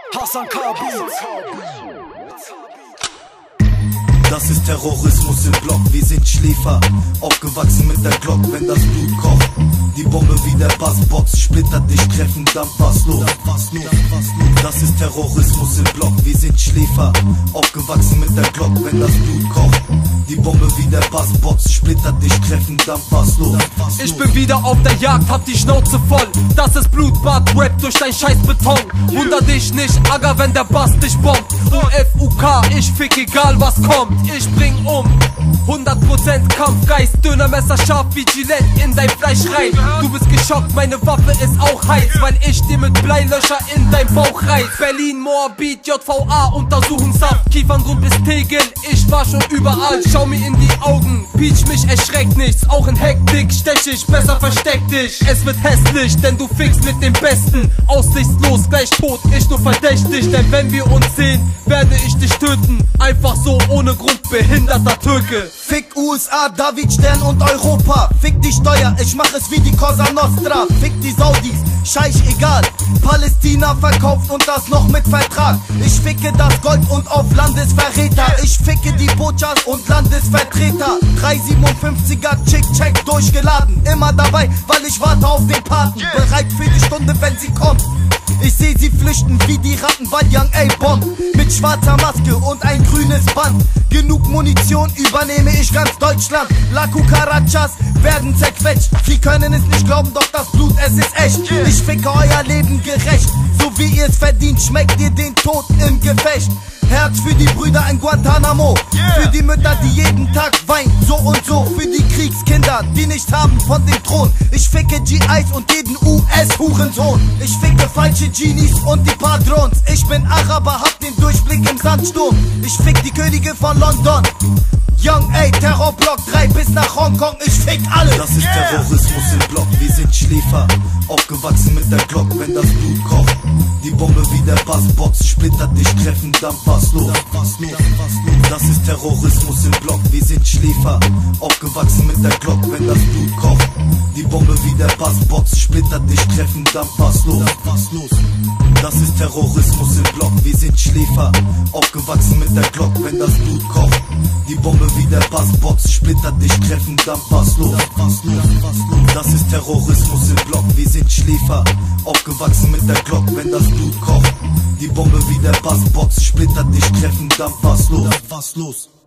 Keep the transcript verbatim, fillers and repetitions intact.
Hassan Kabi. Das ist Terrorismus im Block, wir sind Schläfer, aufgewachsen mit der Glock, wenn das Blut kocht. Die Bombe wie der Bassbox, splittert dich, treffen, dann was los. Das ist Terrorismus im Block, wir sind Schläfer, aufgewachsen mit der Glock, wenn das Blut kocht. Die Bombe wie der Bassbox, splittert dich, treffen, dann was los. Ich bin wieder auf der Jagd, hab die Schnauze voll. Das ist Blutbad, Rap durch dein scheiß Beton. Wunder dich nicht, Agger, wenn der Bass dich bombt. U F U K, ich fick egal was kommt. Ich bring um, hundert Prozent Kampfgeist. Dönermesser scharf wie Gillette in dein Fleisch rein. Du bist geschockt, meine Waffe ist auch heiß, weil ich dir mit Bleilöscher in dein Bauch reiß. Berlin, Moabit, J V A, Untersuchungshaft, Kieferngrund bis Tegel, ich war schon überall. Schau mir in die Augen, Peach, mich erschreckt nichts. Auch in Hektik stech ich, besser versteck dich. Es wird hässlich, denn du fickst mit dem Besten. Aussichtslos, gleich tot, ich nur verdächtig. Denn wenn wir uns sehen, werde ich dich töten. Einfach so, ohne Grund, behinderter Türke. Fick U S A, David Stern und Europa. Fick die Steuer, ich mach es wie die Cosa Nostra. Fick die Saudis, scheich egal. Palästina verkauft und das noch mit Vertrag. Ich ficke das Gold und auf Landesverräter. Ich ficke die Botschaft und Landesvertreter. drei siebenundfünfziger Chick-Check durchgeladen. Immer dabei, weil ich warte auf den Paten. Bereit für die Stunde, wenn sie kommt. Ich seh sie flüchten wie die Ratten bei Young A-Bomb. Mit schwarzer Maske und ein grünes Band. Genug Munition, übernehme ich ganz Deutschland. La Cucarachas werden zerquetscht. Sie können es nicht glauben, doch das Blut, es ist echt. Ich ficke euer Leben gerecht, so wie ihr es verdient. Schmeckt ihr den Tod im Gefecht. Herz für die Brüder in Guantanamo, für die Mütter, die jeden Tag weinen, so und so. Für die Kriegskinder, die nichts haben von dem Thron. Ich ficke G Is und jeden U S-Hurensohn. Ich ficke falsche Genies und die Patrons. Ich bin Araber, hab den Durchblick im Sandsturm. Ich fick die Könige von London. Young A, Terrorblock drei bis nach Hongkong, ich fick alle. Das ist Terrorismus im Block, wir sind Schläfer, aufgewachsen mit der Glock, wenn das Blut kocht. Die Bombe wie der Bassbox, splittert dich, treffen, dann was los. Das ist Terrorismus im Block, wir sind Schläfer, aufgewachsen mit der Glock, wenn das Blut kocht. Die Bombe wie der Bassbox, splittert dich, treffen, dann was los. Das ist Terrorismus im Block, wir sind Schläfer, aufgewachsen mit der Glock, wenn das Blut kocht. Die Bombe wie der Bassbox, splittert dich, treffen, dann was los. Das ist Terrorismus im Block, wir sind Schläfer, aufgewachsen mit der Glock, wenn das Blut kocht. Die Bombe wie der Bassbox, splittert dich, treffen, dann was los.